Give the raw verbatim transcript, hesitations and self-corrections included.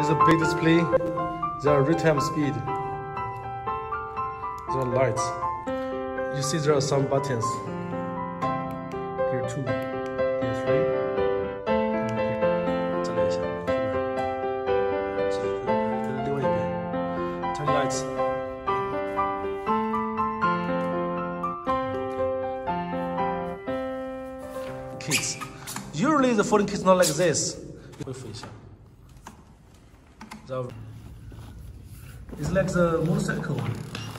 a big display. There are real-time speed. There are lights. You see there are some buttons. Here two, here three. Turn lights. Kids. Usually the folding kit is not like this. It's like the motorcycle.